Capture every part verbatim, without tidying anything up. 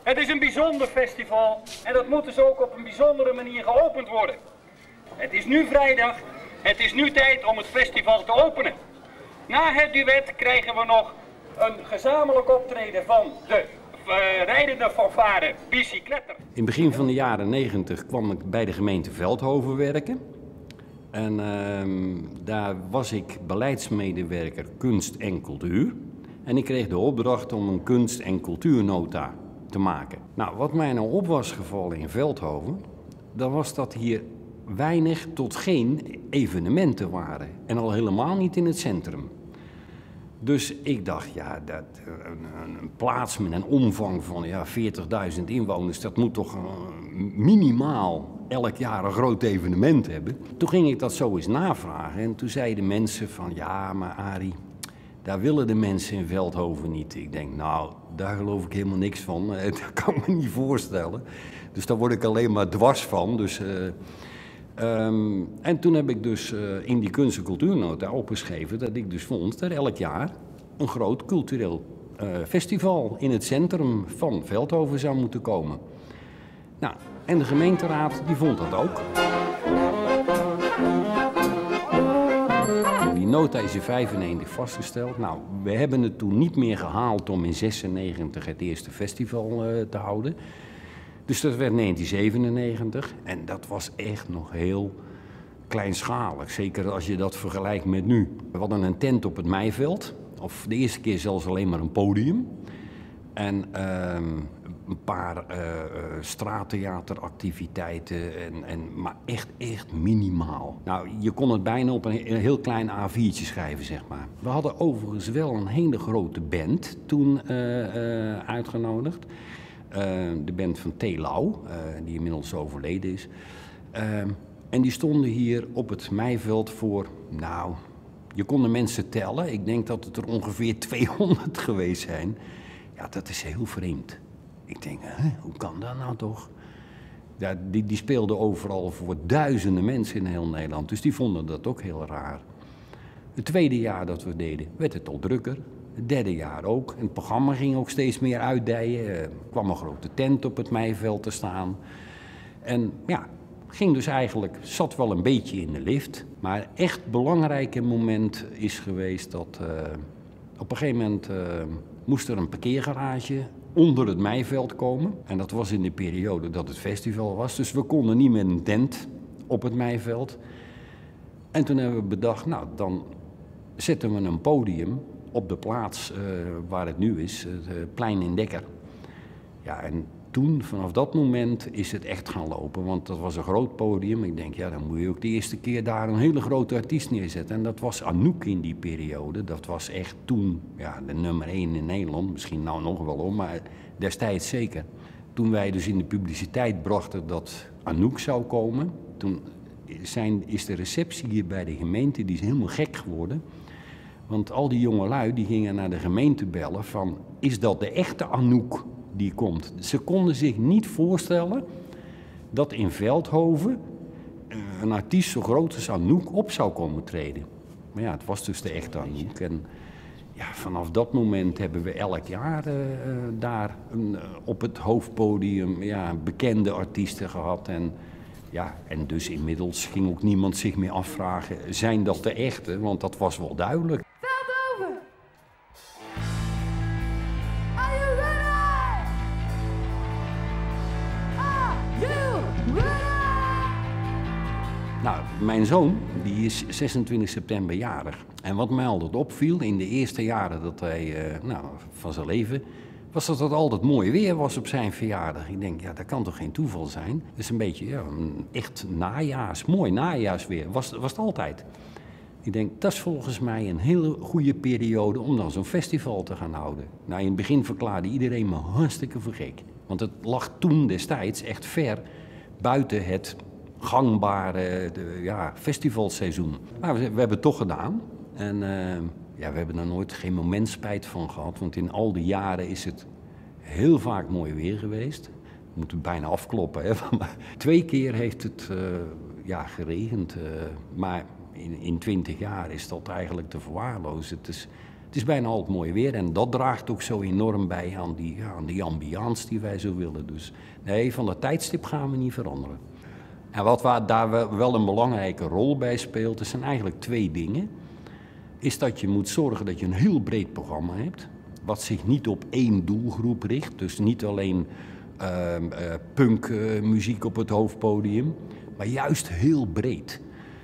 Het is een bijzonder festival en dat moet dus ook op een bijzondere manier geopend worden. Het is nu vrijdag, het is nu tijd om het festival te openen. Na het duet krijgen we nog een gezamenlijk optreden van de uh, rijdende fanfare Bicicletter. In het begin van de jaren negentig kwam ik bij de gemeente Veldhoven werken. En uh, daar was ik beleidsmedewerker kunst en cultuur. En ik kreeg de opdracht om een kunst- en cultuurnota te maken. Nou, wat mij nou op was gevallen in Veldhoven, dat was dat hier weinig tot geen evenementen waren. En al helemaal niet in het centrum. Dus ik dacht, ja, dat, een, een plaats met een omvang van ja, veertigduizend inwoners, dat moet toch uh, minimaal elk jaar een groot evenement hebben. Toen ging ik dat zo eens navragen en toen zeiden mensen van, ja, maar Arie, daar willen de mensen in Veldhoven niet. Ik denk, nou, daar geloof ik helemaal niks van. Dat kan ik me niet voorstellen. Dus daar word ik alleen maar dwars van. Dus, uh, um, en toen heb ik dus uh, in die kunst- en cultuurnota opgeschreven dat ik dus vond dat elk jaar een groot cultureel uh, festival in het centrum van Veldhoven zou moeten komen. Nou, en de gemeenteraad die vond dat ook. Die nota is in vijfennegentig vastgesteld. Nou, we hebben het toen niet meer gehaald om in zesennegentig het eerste festival uh, te houden. Dus dat werd negentien zevenennegentig en dat was echt nog heel kleinschalig. Zeker als je dat vergelijkt met nu. We hadden een tent op het Meiveld, of de eerste keer zelfs alleen maar een podium. En uh, een paar uh, uh, straattheateractiviteiten, en, en, maar echt, echt minimaal. Nou, je kon het bijna op een, een heel klein A viertje schrijven, zeg maar. We hadden overigens wel een hele grote band toen uh, uh, uitgenodigd. Uh, de band van T. Lau, uh, die inmiddels overleden is. Uh, en die stonden hier op het Meiveld voor, nou, je kon de mensen tellen. Ik denk dat het er ongeveer tweehonderd geweest zijn. Ja, dat is heel vreemd. Ik denk, hè, hoe kan dat nou toch? Ja, die, die speelden overal voor duizenden mensen in heel Nederland. Dus die vonden dat ook heel raar. Het tweede jaar dat we deden, werd het al drukker. Het derde jaar ook. En het programma ging ook steeds meer uitdijen. Er kwam een grote tent op het Meiveld te staan. En ja, ging dus eigenlijk, zat wel een beetje in de lift. Maar echt belangrijke moment is geweest dat uh, op een gegeven moment uh, moest er een parkeergarage onder het Meiveld komen. En dat was in de periode dat het festival was. Dus we konden niet met een tent op het Meiveld. En toen hebben we bedacht, nou dan zetten we een podium op de plaats uh, waar het nu is, het uh, plein in Dekker. Ja, en toen, vanaf dat moment, is het echt gaan lopen. Want dat was een groot podium. Ik denk, ja, dan moet je ook de eerste keer daar een hele grote artiest neerzetten. En dat was Anouk in die periode. Dat was echt toen ja, de nummer één in Nederland. Misschien nou nog wel hoor, maar destijds zeker. Toen wij dus in de publiciteit brachten dat Anouk zou komen, toen zijn, is de receptie hier bij de gemeente, die is helemaal gek geworden. Want al die jongelui die gingen naar de gemeente bellen van, is dat de echte Anouk die komt? Ze konden zich niet voorstellen dat in Veldhoven een artiest zo groot als Anouk op zou komen treden. Maar ja, het was dus de echte Anouk. En ja, vanaf dat moment hebben we elk jaar uh, daar een, uh, op het hoofdpodium ja, bekende artiesten gehad. En, ja, en dus inmiddels ging ook niemand zich meer afvragen, zijn dat de echte? Want dat was wel duidelijk. Veldhoven! Are you ready? Are you ready? Nou, mijn zoon die is zesentwintig september jarig. En wat mij altijd opviel in de eerste jaren dat hij, uh, nou, van zijn leven, was dat het altijd mooi weer was op zijn verjaardag. Ik denk, ja, dat kan toch geen toeval zijn? Het is een beetje, ja, een echt najaars, mooi najaarsweer, was, was het altijd. Ik denk, dat is volgens mij een hele goede periode om dan zo'n festival te gaan houden. Nou, in het begin verklaarde iedereen me hartstikke voor gek. Want het lag toen destijds echt ver buiten het gangbare de, ja, festivalseizoen. Maar we, we hebben het toch gedaan. En uh, ja, we hebben er nooit geen moment spijt van gehad. Want in al die jaren is het heel vaak mooi weer geweest. We moeten bijna afkloppen. Hè? Twee keer heeft het uh, ja, geregend. Uh, maar in, in twintig jaar is dat eigenlijk te verwaarlozen. Het is Het is bijna altijd mooi weer en dat draagt ook zo enorm bij aan die, ja, aan die ambiance die wij zo willen. Dus nee, van dat tijdstip gaan we niet veranderen. En wat daar wel een belangrijke rol bij speelt, er zijn eigenlijk twee dingen. Is dat je moet zorgen dat je een heel breed programma hebt, wat zich niet op één doelgroep richt. Dus niet alleen uh, uh, punkmuziek uh, op het hoofdpodium, maar juist heel breed.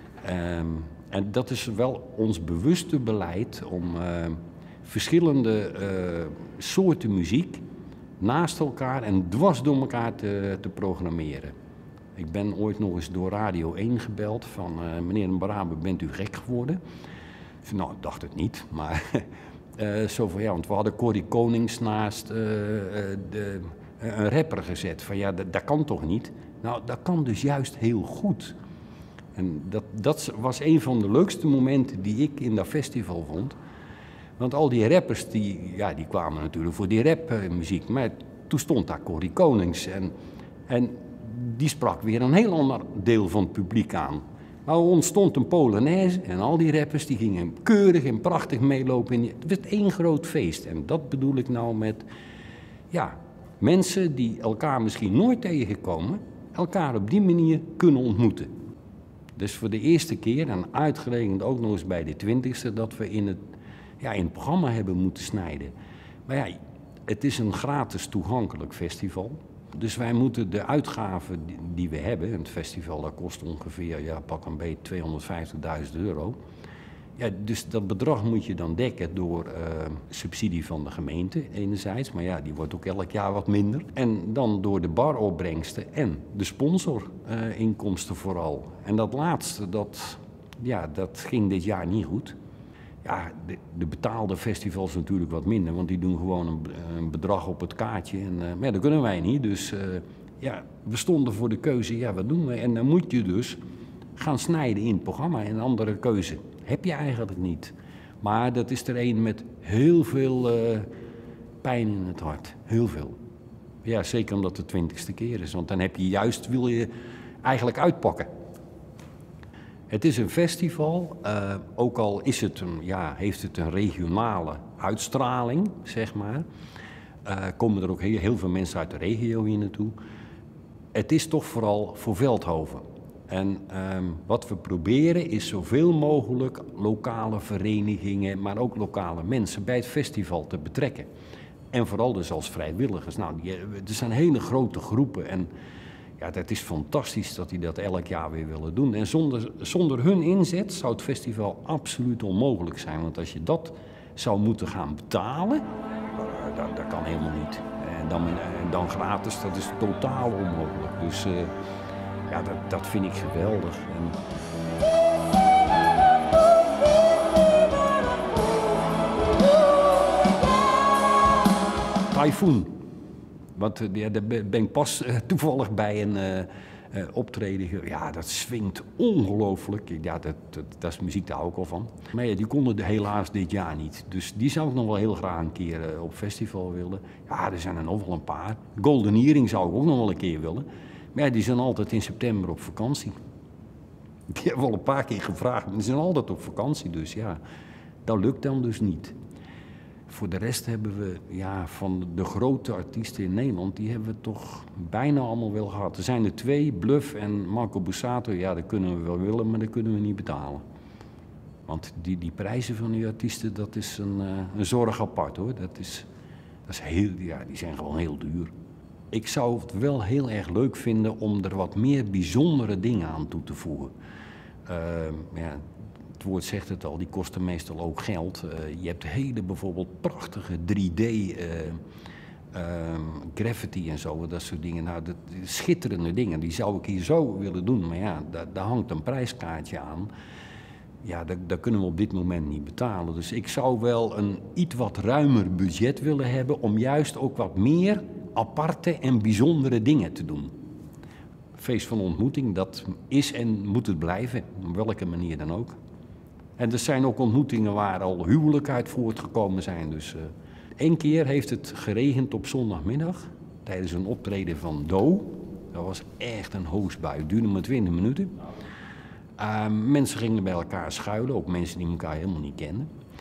Um, en dat is wel ons bewuste beleid om uh, verschillende uh, soorten muziek naast elkaar en dwars door elkaar te, te programmeren. Ik ben ooit nog eens door Radio één gebeld van uh, meneer de Braber, bent u gek geworden? Nou, ik dacht het niet, maar uh, zo van ja, want we hadden Corrie Konings naast uh, uh, de, uh, een rapper gezet. Van ja, dat, dat kan toch niet? Nou, dat kan dus juist heel goed. En dat, dat was een van de leukste momenten die ik in dat festival vond. Want al die rappers, die, ja, die kwamen natuurlijk voor die rapmuziek. Maar toen stond daar Corrie Konings en, en die sprak weer een heel ander deel van het publiek aan. Maar er ontstond een Polonaise en al die rappers die gingen keurig en prachtig meelopen. Het werd één groot feest. En dat bedoel ik nou met, ja, mensen die elkaar misschien nooit tegenkomen, elkaar op die manier kunnen ontmoeten. Dus voor de eerste keer, en uitgerekend ook nog eens bij de twintigste, dat we in het, ja, in het programma hebben moeten snijden. Maar ja, het is een gratis toegankelijk festival. Dus wij moeten de uitgaven die, die we hebben, en het festival dat kost ongeveer, ja, pak een beetje tweehonderdvijftigduizend euro. Ja, dus dat bedrag moet je dan dekken door uh, subsidie van de gemeente enerzijds, maar ja, die wordt ook elk jaar wat minder. En dan door de baropbrengsten en de sponsorinkomsten uh, vooral. En dat laatste, dat, ja, dat ging dit jaar niet goed. Ja, de, de betaalde festivals natuurlijk wat minder, want die doen gewoon een, een bedrag op het kaartje. En, uh, maar ja, dat kunnen wij niet, dus uh, ja, we stonden voor de keuze, ja, wat doen we? En dan moet je dus gaan snijden in het programma. En een andere keuze heb je eigenlijk niet. Maar dat is er een met heel veel uh, pijn in het hart. Heel veel. Ja, zeker omdat het de twintigste keer is. Want dan heb je juist, wil je eigenlijk uitpakken. Het is een festival, uh, ook al is het een, ja, heeft het een regionale uitstraling, zeg maar. Uh, komen er ook heel, heel veel mensen uit de regio hier naartoe. Het is toch vooral voor Veldhoven. En um, wat we proberen is zoveel mogelijk lokale verenigingen, maar ook lokale mensen bij het festival te betrekken. En vooral dus als vrijwilligers. Nou, die, er zijn hele grote groepen en ja, dat is fantastisch dat die dat elk jaar weer willen doen. En zonder, zonder hun inzet zou het festival absoluut onmogelijk zijn. Want als je dat zou moeten gaan betalen, uh, dat, dat kan helemaal niet. En dan, en dan gratis, dat is totaal onmogelijk. Dus uh, ja, dat, dat vind ik geweldig. En Typhoon. Want ja, daar ben ik pas uh, toevallig bij een uh, uh, optreden. Ja, dat swingt ongelooflijk. Ja, dat, dat, dat is muziek, daar hou ik al van. Maar ja, die konden helaas dit jaar niet. Dus die zou ik nog wel heel graag een keer uh, op festival willen. Ja, er zijn er nog wel een paar. Golden Earring zou ik ook nog wel een keer willen. Maar ja, die zijn altijd in september op vakantie. Die hebben we al een paar keer gevraagd. Maar die zijn altijd op vakantie, dus ja, dat lukt dan dus niet. Voor de rest hebben we, ja, van de grote artiesten in Nederland, die hebben we toch bijna allemaal wel gehad. Er zijn er twee, Bluff en Marco Bussato. Ja, dat kunnen we wel willen, maar dat kunnen we niet betalen. Want die, die prijzen van die artiesten, dat is een, uh, een zorg apart, hoor. Dat is, dat is heel, ja, die zijn gewoon heel duur. Ik zou het wel heel erg leuk vinden om er wat meer bijzondere dingen aan toe te voegen. Uh, ja, het woord zegt het al, die kosten meestal ook geld. Uh, je hebt hele bijvoorbeeld prachtige drie D uh, uh, graffiti en zo, dat soort dingen. Nou, dat, schitterende dingen, die zou ik hier zo willen doen. Maar ja, daar, daar hangt een prijskaartje aan. Ja, dat, dat kunnen we op dit moment niet betalen. Dus ik zou wel een iets wat ruimer budget willen hebben om juist ook wat meer aparte en bijzondere dingen te doen. Feest van ontmoeting, dat is en moet het blijven, op welke manier dan ook. En er zijn ook ontmoetingen waar al huwelijken uit voortgekomen zijn. Dus uh, één keer heeft het geregend op zondagmiddag tijdens een optreden van Do. Dat was echt een hoosbui, het duurde maar twintig minuten. Uh, mensen gingen bij elkaar schuilen, ook mensen die elkaar helemaal niet kenden.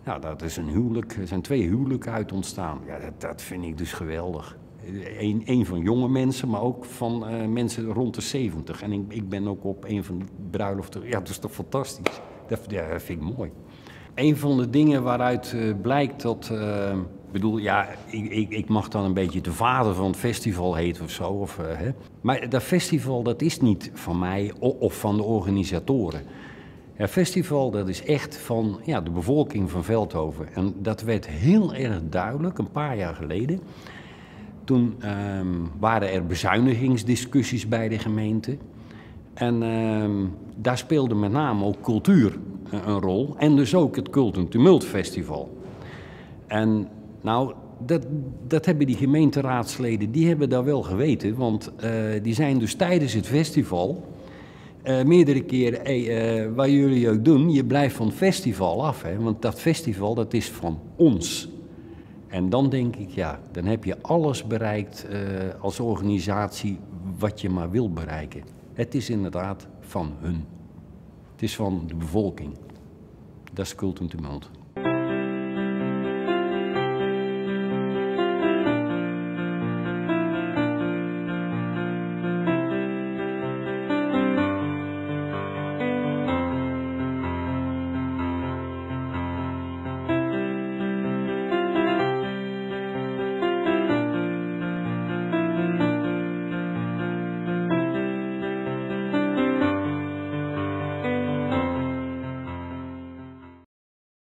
Nou, dat is een huwelijk, er zijn twee huwelijken uit ontstaan. Ja, dat, dat vind ik dus geweldig. Eén een van jonge mensen, maar ook van uh, mensen rond de zeventig. En ik, ik ben ook op een van die bruiloften. Ja, dat is toch fantastisch. Dat, ja, dat vind ik mooi. Een van de dingen waaruit uh, blijkt dat... Uh, ik bedoel, ja, ik, ik, ik mag dan een beetje de vader van het festival heten of zo. Of, uh, hè. Maar dat festival, dat is niet van mij of, of van de organisatoren. Het festival, dat is echt van ja, de bevolking van Veldhoven. En dat werd heel erg duidelijk een paar jaar geleden. Toen um, waren er bezuinigingsdiscussies bij de gemeente. En um, daar speelde met name ook cultuur een rol. En dus ook het Cult en Tumult Festival. En nou, dat, dat hebben die gemeenteraadsleden, die hebben dat wel geweten. Want uh, die zijn dus tijdens het festival uh, meerdere keren, hey, uh, wat jullie ook doen, je blijft van het festival af. Hè? Want dat festival, dat is van ons. En dan denk ik, ja, dan heb je alles bereikt uh, als organisatie wat je maar wil bereiken. Het is inderdaad van hun. Het is van de bevolking. Dat is Cult en Tumult.